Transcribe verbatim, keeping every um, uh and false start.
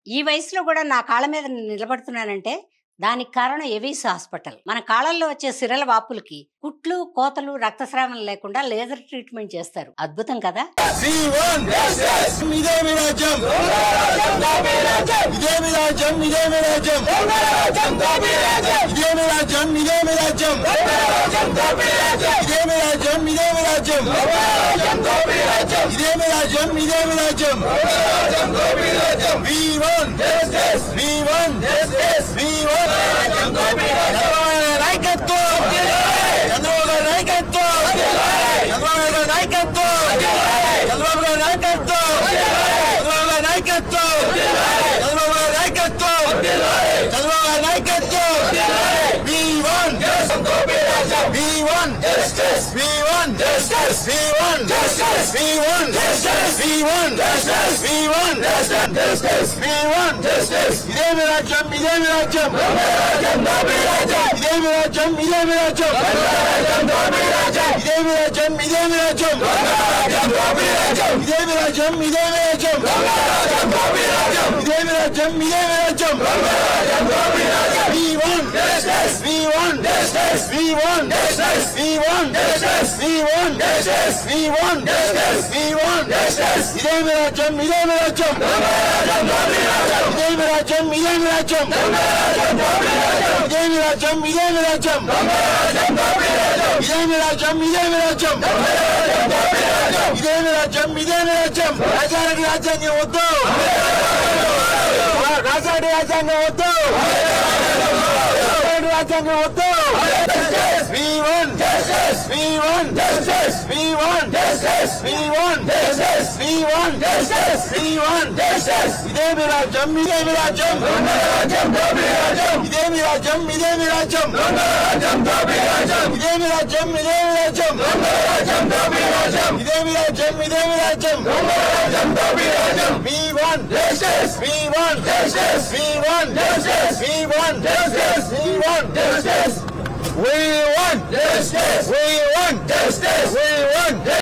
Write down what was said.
ఈ వయసులో కూడా నా కాళ్ళ మీద నిలబడుతున్నానంటే దానికి కారణం ఎవిస్ హాస్పిటల్. మన కాళ్ళల్లో వచ్చే సిరల వాపులకి కుట్లు, కోతలు, రక్తస్రావం లేకుండా లేజర్ ట్రీట్మెంట్ చేస్తారు. అద్భుతం కదా. We want justice. We want justice. We want justice.